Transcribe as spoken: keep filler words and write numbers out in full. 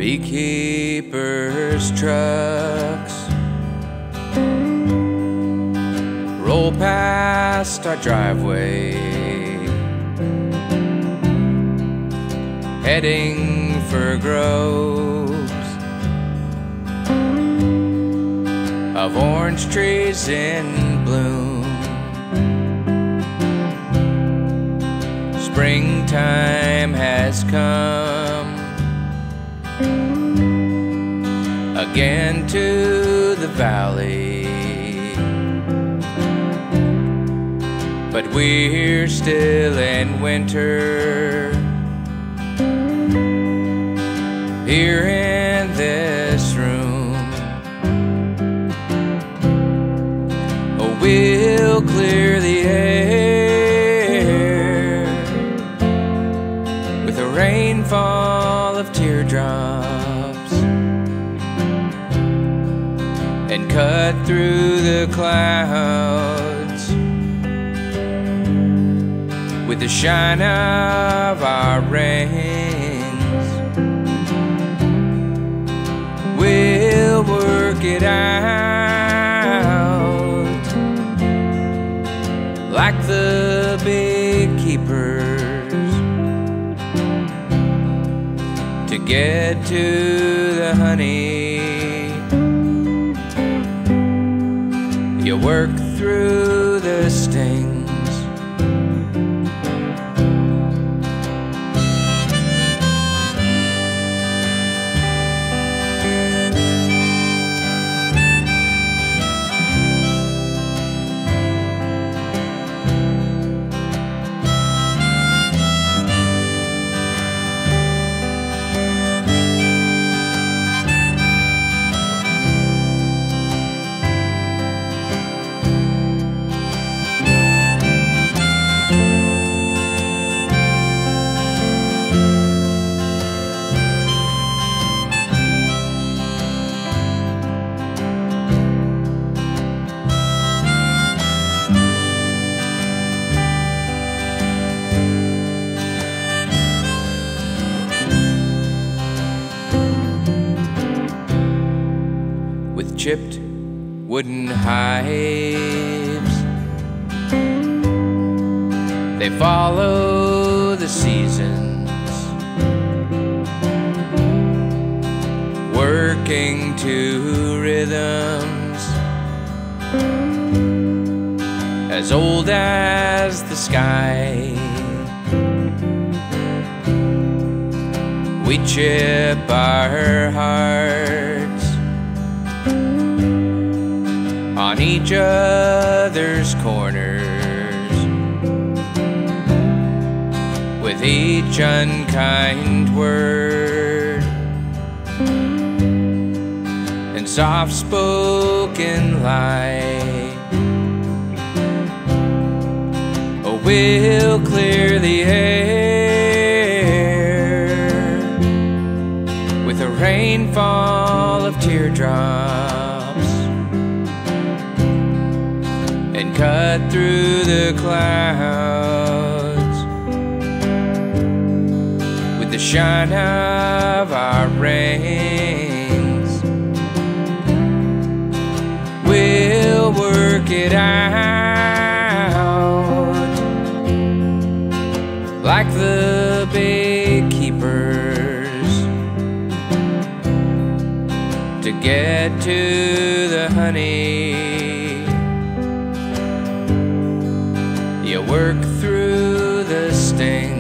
Beekeepers' trucks roll past our driveway, heading for groves of orange trees in bloom. Springtime has come again to the valley, but we're still in winter here in this room. Oh, we'll clear the air with a rainfall of teardrops and cut through the clouds with the shine of our rings. We'll work it out like the beekeepers to get to the honey. You work through the stings. With chipped wooden hives, they follow the seasons, working to rhythms as old as the sky. We chip our hearts on each other's corners with each unkind word and soft-spoken lie. Oh, we'll clear the air with a rainfall of teardrops and cut through the clouds with the shine of our rings. We'll work it out like the beekeepers to get to the honey. You work through the sting.